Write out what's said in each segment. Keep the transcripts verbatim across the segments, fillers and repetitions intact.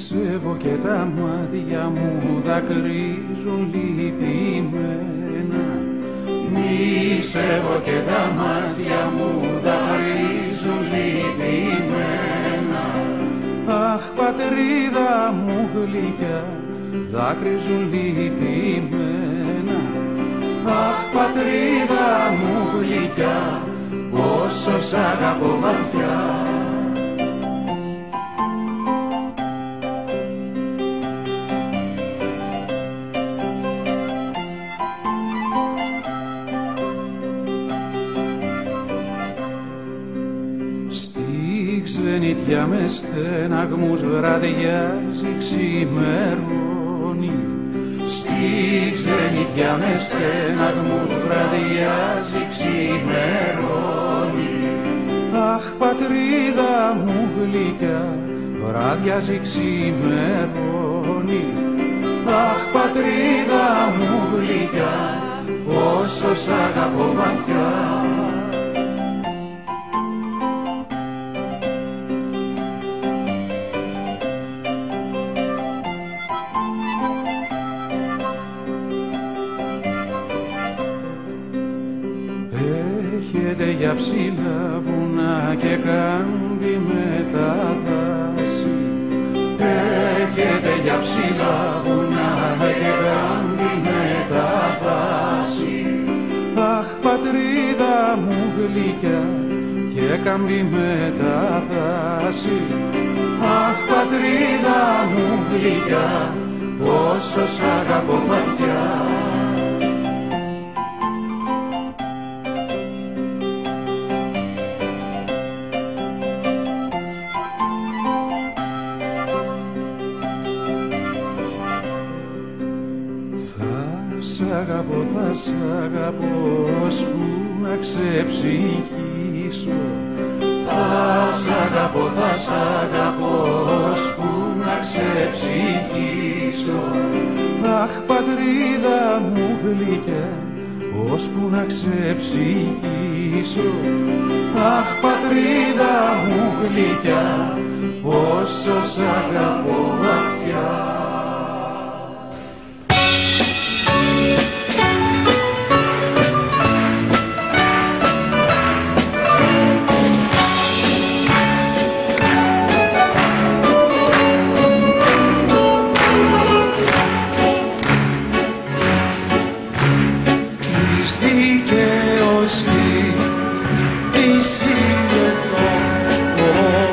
Νησεύω και τα μάτια μου δακρύζουν λυπημένα. Νησεύω και τα μάτια μου δακρύζουν λυπημένα. Αχ, πατρίδα μου γλυκιά, δάκρυζουν λυπημένα. Αχ, πατρίδα μου γλυκιά, πόσο σ' αγαπώ βαθιά. Ξενιτιά με στεναγμούς βραδιάζει ξημερώνει. Στη ξενιτιά με στεναγμούς βραδιάζει ξημερώνει. Αχ, πατρίδα μου γλυκιά, βραδιάζει ξημερώνει. Αχ, πατρίδα μου γλυκιά, πόσο σ' αγαπώ βαθιά. Έχετε για ψηλά βουνά και κάμπη με τα δάση. Έχετε για ψηλά βουνά και κάμπη με τα δάση. Αχ, πατρίδα μου γλυκιά και κάμπη με τα δάση. Αχ, πατρίδα μου γλυκιά, πόσο σ' αγαπώ βαθιά. Σ' αγαπώ, θα σ' αγαπώ, ώσπου να ξεψυχήσω. Θα σ' αγαπώ, θα σ' αγαπώ, ώσπου να ξεψυχήσω. Αχ, πατρίδα μου γλυκιά, ώσπου να ξεψυχήσω. Αχ, πατρίδα μου γλυκιά, πόσο σ' αγαπώ βαθιά. Δικαίωση, εσύ εδώ.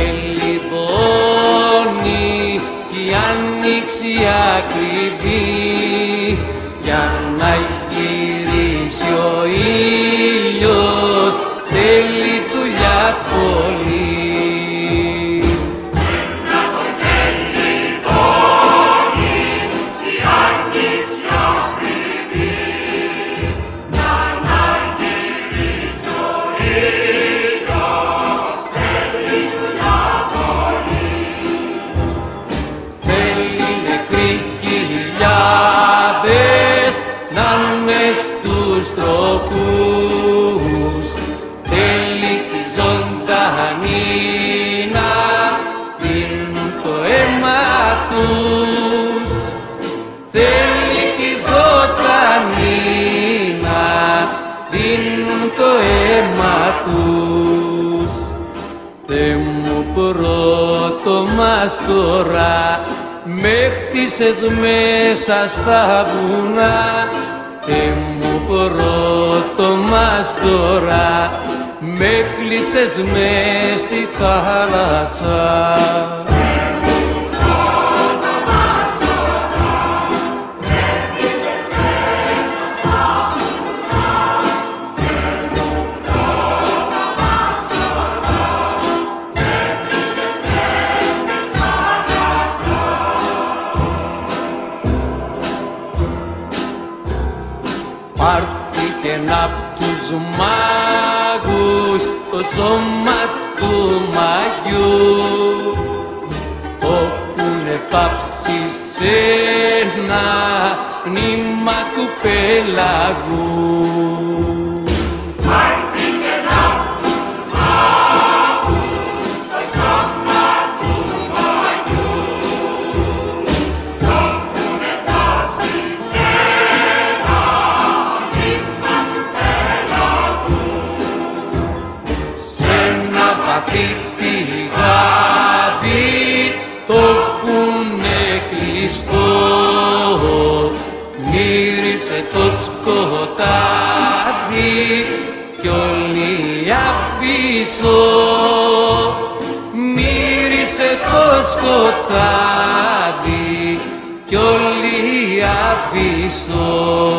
τελειώνει κι η άνοιξη ακριβή για να γυρίσει ο ήλιος θέλει δουλειά πολύ. Πρώτο μας τώρα με χτίσες μέσα στα βουνά. Θε μου πρώτο μας τώρα με κλείσες μες στη θάλασσα. Πάρθηκεν απ' τους μάγους το σώμα του μαγιού, όπουνε πάψει σ' ένα νήμα του πελαγού. Το έχουνε κλειστό, μύρισε το σκοτάδι κι όλη απίσω. Μύρισε το σκοτάδι κι όλη απίσω.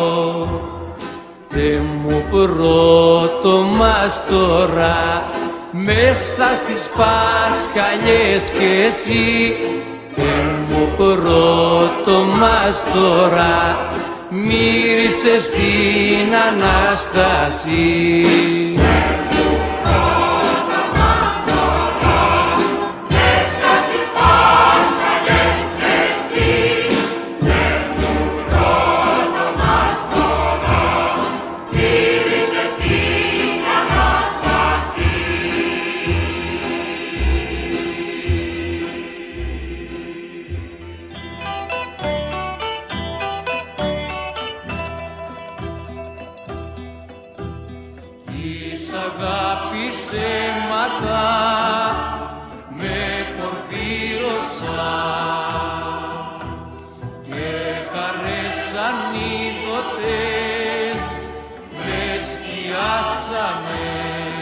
Θε μου πρώτο μας τώρα μέσα στις Πασχαλιές κι εσύ. Θε μου πρώτο μας τώρα μύρισες την Ανάσταση. Της αγάπης αίματα με πορφύρωσαν και χαρές ανίδωτες με σκιάσανε.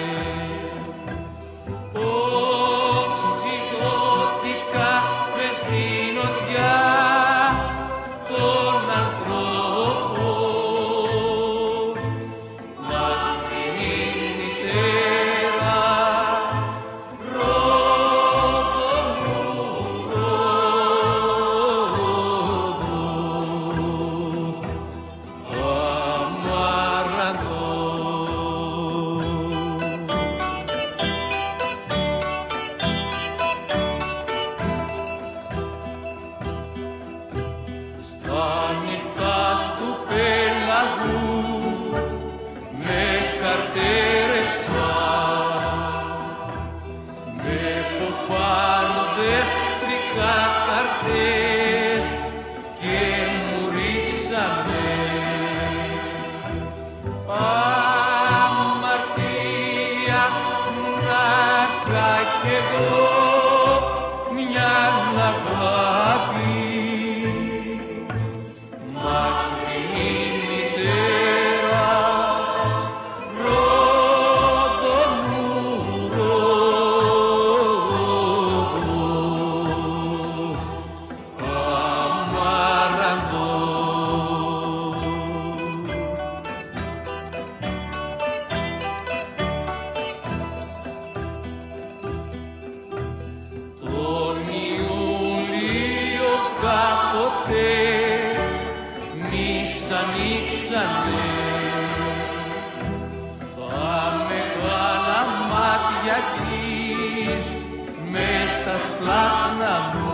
Οξυγώθηκα μες στην οδιά των ανθρώπων. Μακρινή μητέρα, ρόδο μου, ρόδο, αμάραντο. Στα νυχτά του πέλαγου με καρτέρεσα, με ποπάρδες τρικάταρτες και μου ρίξανε. Αμαρτία μου να είχα κι εγώ μια αγάπη. Μακρινή μητέρα, ρόδο μου, ρόδο, τα σπλάχνα μου